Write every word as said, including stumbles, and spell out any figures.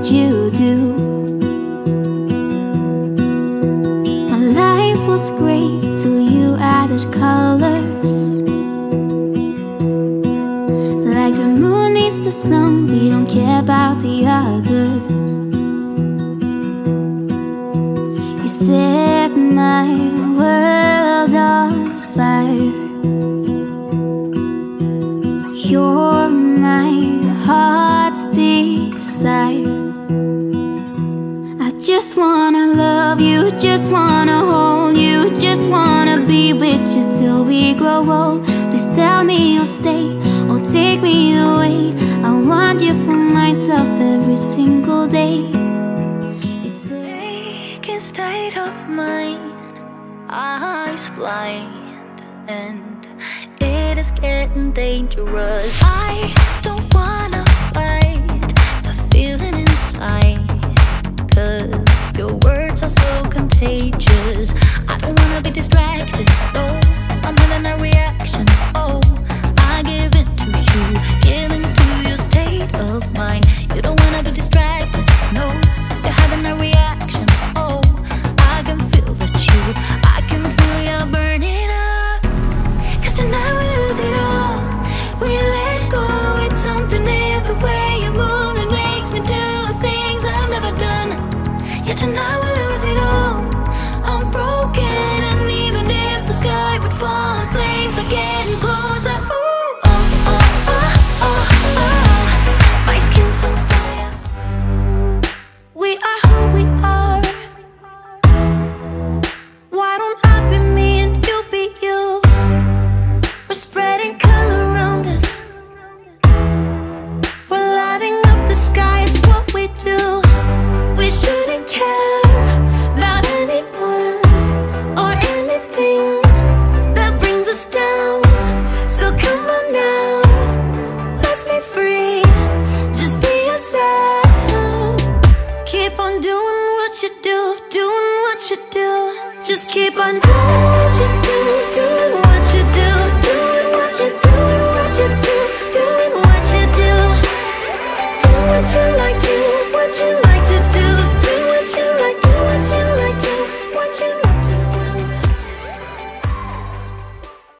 what you do. My life was great till you added colors. Like the moon needs the sun, we don't care about the others. You set my world on fire. You're my heart's desire. I just wanna love you, just wanna hold you, just wanna be with you till we grow old. Please tell me you'll stay or take me away. I want you for myself every single day. You say, Aching state of mind, eyes blind, and it is getting dangerous. I don't wanna fight the feeling inside, 'cause your words are so contagious. I don't wanna be distracted, no, I'm having a reaction. Oh, I give in to you, give in to your state of mind. You don't wanna be distracted, no, you're having a reaction. Oh, I can feel that you, I can feel you burning up. 'Cause tonight we lose it all, we let go. It's something in the way you move that makes me do things I've never done. Yeah, tonight we lose it all, I'm broken. And even if the sky would fall and flames are getting closer, ooh, oh, oh, oh, oh, oh, my skin's on fire. We are who we are. Why don't I be me and you be you? We're spreading color around us, we're lighting up the sky, it's what we do. We shouldn't care about anyone or anything that brings us down. So come on now, let's be free, just be yourself. Keep on doing what you do, doing what you do. Just keep on doing what you do.